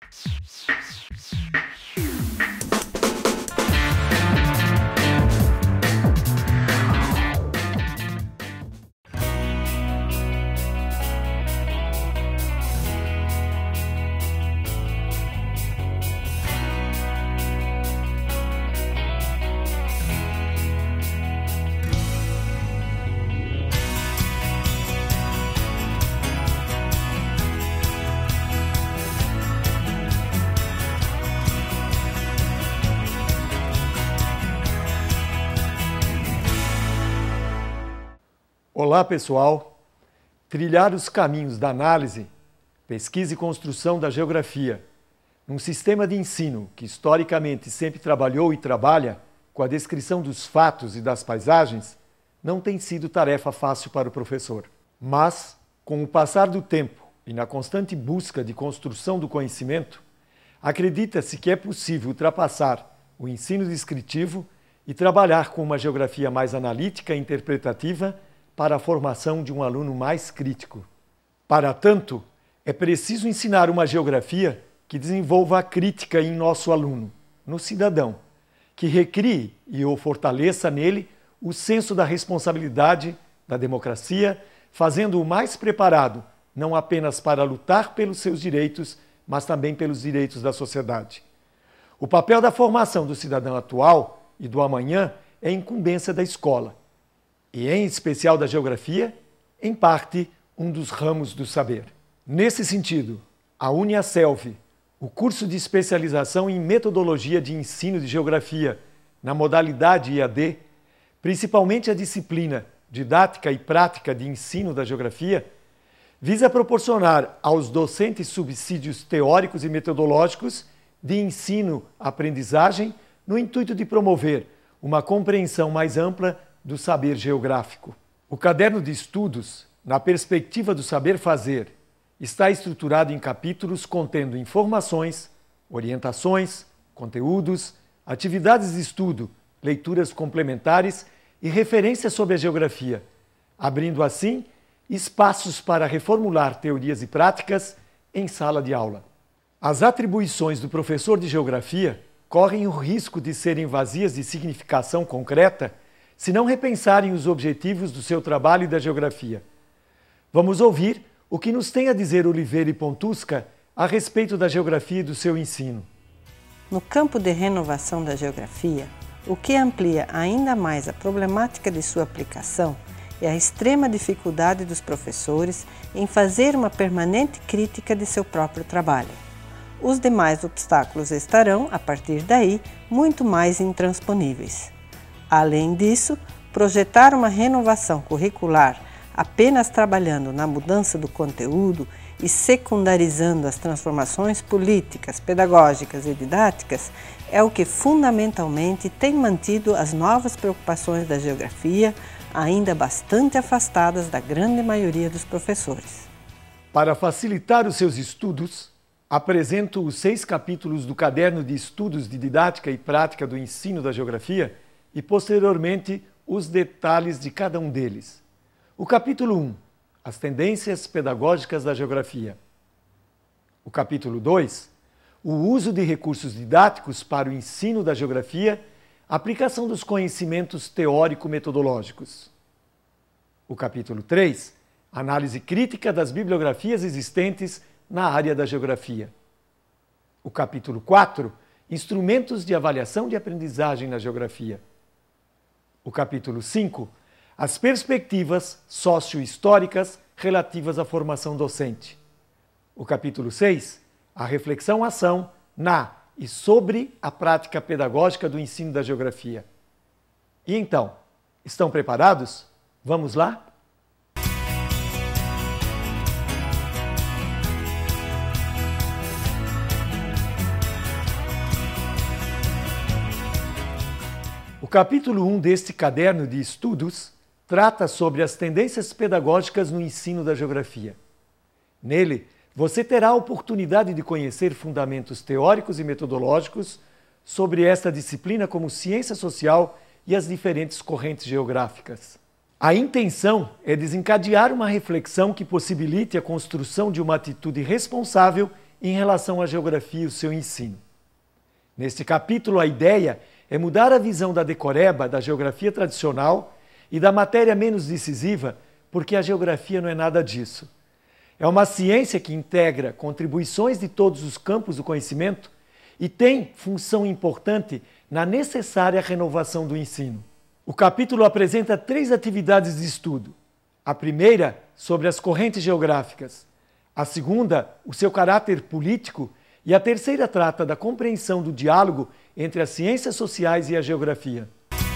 Olá, pessoal! Trilhar os caminhos da análise, pesquisa e construção da geografia, num sistema de ensino que historicamente sempre trabalhou e trabalha com a descrição dos fatos e das paisagens, não tem sido tarefa fácil para o professor. Mas, com o passar do tempo e na constante busca de construção do conhecimento, acredita-se que é possível ultrapassar o ensino descritivo e trabalhar com uma geografia mais analítica e interpretativa para a formação de um aluno mais crítico. Para tanto, é preciso ensinar uma geografia que desenvolva a crítica em nosso aluno, no cidadão, que recrie e o fortaleça nele o senso da responsabilidade, da democracia, fazendo-o mais preparado, não apenas para lutar pelos seus direitos, mas também pelos direitos da sociedade. O papel da formação do cidadão atual e do amanhã é incumbência da escola, e em especial da geografia, em parte, um dos ramos do saber. Nesse sentido, a UniaSelv, o curso de especialização em metodologia de ensino de geografia na modalidade IAD, principalmente a disciplina didática e prática de ensino da geografia, visa proporcionar aos docentes subsídios teóricos e metodológicos de ensino-aprendizagem no intuito de promover uma compreensão mais ampla do saber geográfico. O caderno de estudos, na perspectiva do saber fazer, está estruturado em capítulos contendo informações, orientações, conteúdos, atividades de estudo, leituras complementares e referências sobre a geografia, abrindo assim espaços para reformular teorias e práticas em sala de aula. As atribuições do professor de geografia correm o risco de serem vazias de significação concreta se não repensarem os objetivos do seu trabalho e da geografia. Vamos ouvir o que nos tem a dizer Oliveira e Pontusca a respeito da geografia e do seu ensino. No campo de renovação da geografia, o que amplia ainda mais a problemática de sua aplicação é a extrema dificuldade dos professores em fazer uma permanente crítica de seu próprio trabalho. Os demais obstáculos estarão, a partir daí, muito mais intransponíveis. Além disso, projetar uma renovação curricular apenas trabalhando na mudança do conteúdo e secundarizando as transformações políticas, pedagógicas e didáticas é o que fundamentalmente tem mantido as novas preocupações da geografia ainda bastante afastadas da grande maioria dos professores. Para facilitar os seus estudos, apresento os 6 capítulos do Caderno de Estudos de Didática e Prática do Ensino da Geografia e, posteriormente, os detalhes de cada um deles. O capítulo 1, as tendências pedagógicas da geografia. O capítulo 2, o uso de recursos didáticos para o ensino da geografia, aplicação dos conhecimentos teórico-metodológicos. O capítulo 3, análise crítica das bibliografias existentes na área da geografia. O capítulo 4, instrumentos de avaliação de aprendizagem na geografia. O capítulo 5, as perspectivas socio-históricas relativas à formação docente. O capítulo 6, a reflexão-ação na e sobre a prática pedagógica do ensino da geografia. E então, estão preparados? Vamos lá? O capítulo 1 deste caderno de estudos trata sobre as tendências pedagógicas no ensino da geografia. Nele, você terá a oportunidade de conhecer fundamentos teóricos e metodológicos sobre esta disciplina como ciência social e as diferentes correntes geográficas. A intenção é desencadear uma reflexão que possibilite a construção de uma atitude responsável em relação à geografia e o seu ensino. Neste capítulo, a ideia é mudar a visão da decoreba da geografia tradicional e da matéria menos decisiva, porque a geografia não é nada disso. É uma ciência que integra contribuições de todos os campos do conhecimento e tem função importante na necessária renovação do ensino. O capítulo apresenta 3 atividades de estudo. A primeira, sobre as correntes geográficas. A segunda, o seu caráter político. E a terceira trata da compreensão do diálogo entre as ciências sociais e a geografia.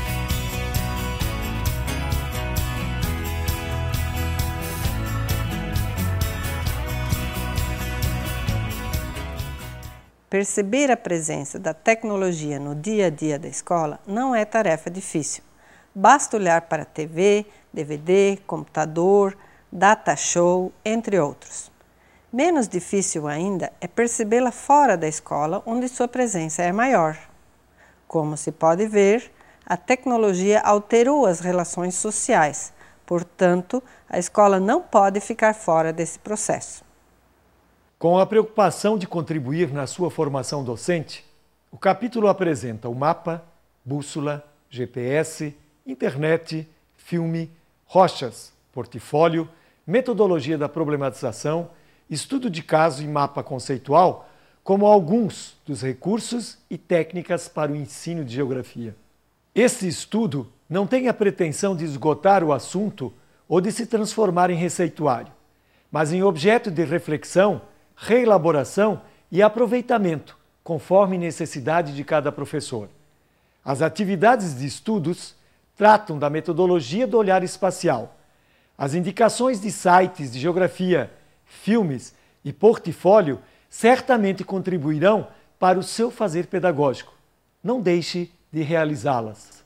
Perceber a presença da tecnologia no dia a dia da escola não é tarefa difícil. Basta olhar para TV, DVD, computador, data show, entre outros. Menos difícil ainda é percebê-la fora da escola, onde sua presença é maior. Como se pode ver, a tecnologia alterou as relações sociais, portanto, a escola não pode ficar fora desse processo. Com a preocupação de contribuir na sua formação docente, o capítulo apresenta o mapa, bússola, GPS, internet, filme, rochas, portfólio, metodologia da problematização, estudo de caso e mapa conceitual, como alguns dos recursos e técnicas para o ensino de geografia. Este estudo não tem a pretensão de esgotar o assunto ou de se transformar em receituário, mas em objeto de reflexão, reelaboração e aproveitamento, conforme necessidade de cada professor. As atividades de estudos tratam da metodologia do olhar espacial. As indicações de sites de geografia, filmes e portfólio certamente contribuirão para o seu fazer pedagógico. Não deixe de realizá-las.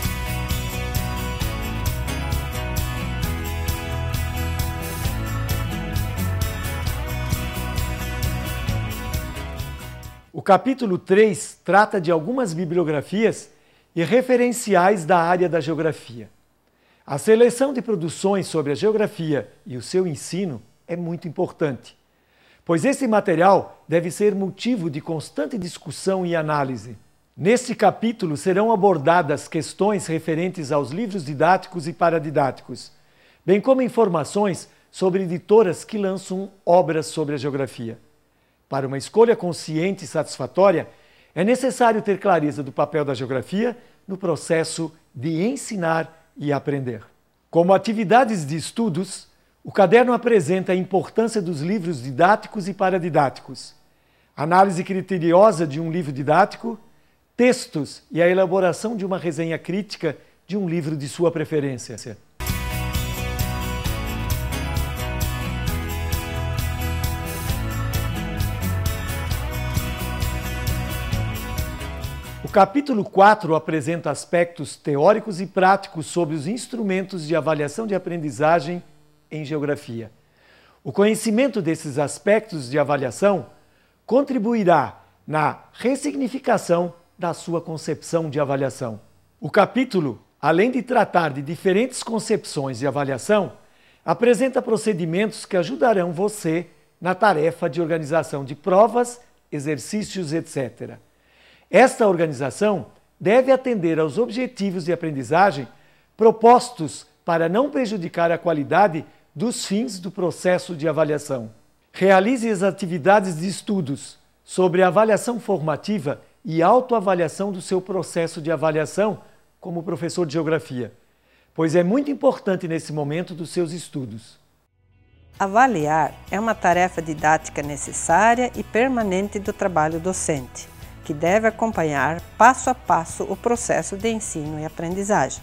O capítulo 3 trata de algumas bibliografias e referenciais da área da geografia. A seleção de produções sobre a geografia e o seu ensino é muito importante, pois esse material deve ser motivo de constante discussão e análise. Neste capítulo serão abordadas questões referentes aos livros didáticos e paradidáticos, bem como informações sobre editoras que lançam obras sobre a geografia. Para uma escolha consciente e satisfatória, é necessário ter clareza do papel da geografia no processo de ensinar e aprender. Como atividades de estudos, o caderno apresenta a importância dos livros didáticos e paradidáticos, análise criteriosa de um livro didático, textos e a elaboração de uma resenha crítica de um livro de sua preferência. O capítulo 4 apresenta aspectos teóricos e práticos sobre os instrumentos de avaliação de aprendizagem em geografia. O conhecimento desses aspectos de avaliação contribuirá na ressignificação da sua concepção de avaliação. O capítulo, além de tratar de diferentes concepções de avaliação, apresenta procedimentos que ajudarão você na tarefa de organização de provas, exercícios, etc. Esta organização deve atender aos objetivos de aprendizagem propostos para não prejudicar a qualidade dos fins do processo de avaliação. Realize as atividades de estudos sobre avaliação formativa e autoavaliação do seu processo de avaliação como professor de geografia, pois é muito importante nesse momento dos seus estudos. Avaliar é uma tarefa didática necessária e permanente do trabalho docente, que deve acompanhar passo a passo o processo de ensino e aprendizagem.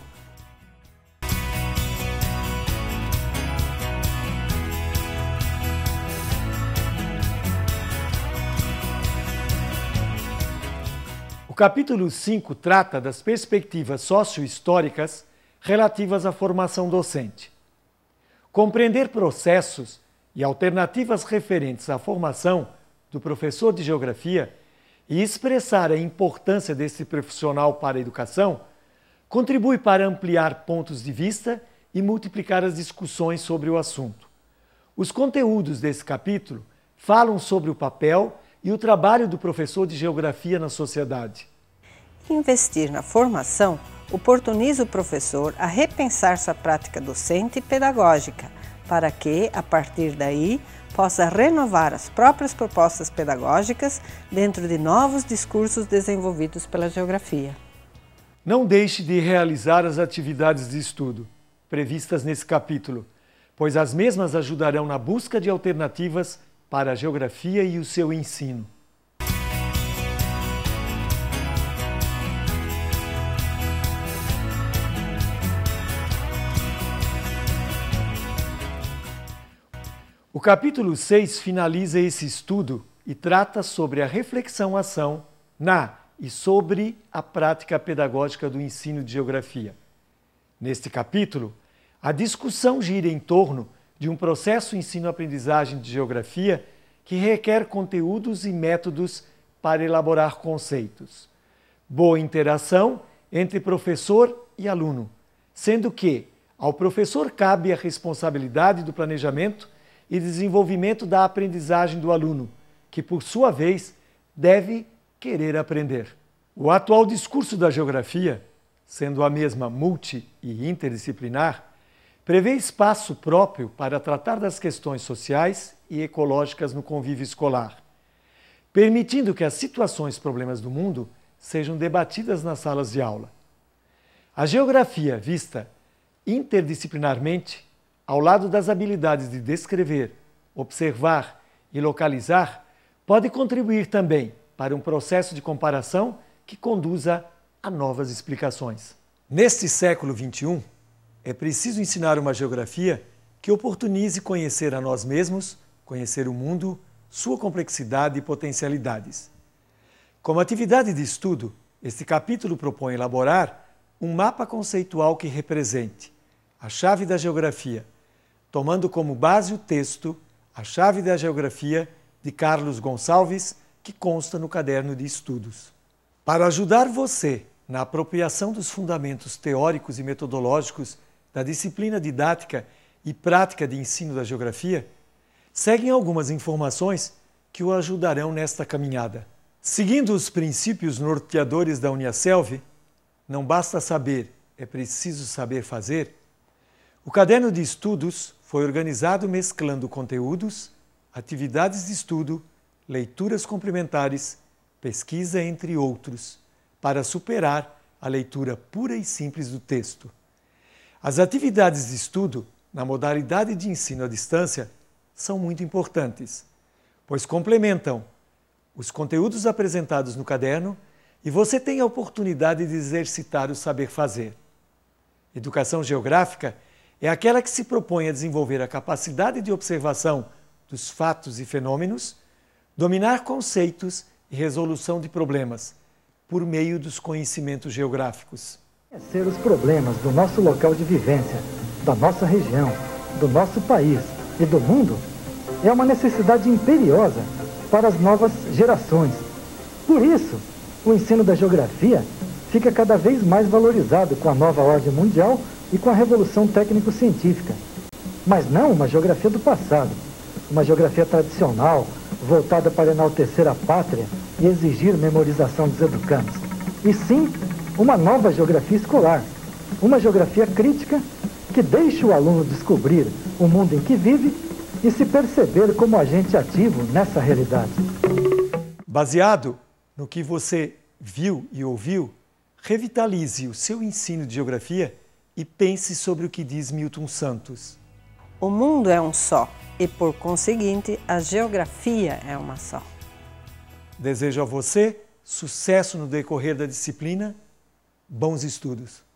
O capítulo 5 trata das perspectivas socio-históricas relativas à formação docente. Compreender processos e alternativas referentes à formação do professor de geografia e expressar a importância desse profissional para a educação contribui para ampliar pontos de vista e multiplicar as discussões sobre o assunto. Os conteúdos desse capítulo falam sobre o papel e o trabalho do professor de geografia na sociedade. Investir na formação oportuniza o professor a repensar sua prática docente e pedagógica, para que, a partir daí, possa renovar as próprias propostas pedagógicas dentro de novos discursos desenvolvidos pela geografia. Não deixe de realizar as atividades de estudo previstas nesse capítulo, pois as mesmas ajudarão na busca de alternativas para a geografia e o seu ensino. O capítulo 6 finaliza esse estudo e trata sobre a reflexão-ação na e sobre a prática pedagógica do ensino de geografia. Neste capítulo, a discussão gira em torno de um processo ensino-aprendizagem de geografia que requer conteúdos e métodos para elaborar conceitos. Boa interação entre professor e aluno, sendo que ao professor cabe a responsabilidade do planejamento e desenvolvimento da aprendizagem do aluno, que, por sua vez, deve querer aprender. O atual discurso da geografia, sendo a mesma multi- e interdisciplinar, prevê espaço próprio para tratar das questões sociais e ecológicas no convívio escolar, permitindo que as situações e problemas do mundo sejam debatidas nas salas de aula. A geografia, vista interdisciplinarmente, ao lado das habilidades de descrever, observar e localizar, pode contribuir também para um processo de comparação que conduza a novas explicações. Neste século XXI, é preciso ensinar uma geografia que oportunize conhecer a nós mesmos, conhecer o mundo, sua complexidade e potencialidades. Como atividade de estudo, este capítulo propõe elaborar um mapa conceitual que represente a chave da geografia, tomando como base o texto A Chave da Geografia, de Carlos Gonçalves, que consta no caderno de estudos. Para ajudar você na apropriação dos fundamentos teóricos e metodológicos da disciplina didática e prática de ensino da geografia, seguem algumas informações que o ajudarão nesta caminhada. Seguindo os princípios norteadores da Uniaselv, não basta saber, é preciso saber fazer. O caderno de estudos foi organizado mesclando conteúdos, atividades de estudo, leituras complementares, pesquisa, entre outros, para superar a leitura pura e simples do texto. As atividades de estudo, na modalidade de ensino à distância, são muito importantes, pois complementam os conteúdos apresentados no caderno e você tem a oportunidade de exercitar o saber fazer. Educação geográfica é aquela que se propõe a desenvolver a capacidade de observação dos fatos e fenômenos, dominar conceitos e resolução de problemas, por meio dos conhecimentos geográficos. Conhecer os problemas do nosso local de vivência, da nossa região, do nosso país e do mundo é uma necessidade imperiosa para as novas gerações. Por isso, o ensino da geografia fica cada vez mais valorizado com a nova ordem mundial e com a revolução técnico-científica. Mas não uma geografia do passado, uma geografia tradicional, voltada para enaltecer a pátria e exigir memorização dos educandos. E sim, uma nova geografia escolar, uma geografia crítica que deixe o aluno descobrir o mundo em que vive e se perceber como agente ativo nessa realidade. Baseado no que você viu e ouviu, revitalize o seu ensino de geografia e pense sobre o que diz Milton Santos. O mundo é um só e, por conseguinte, a geografia é uma só. Desejo a você sucesso no decorrer da disciplina, bons estudos.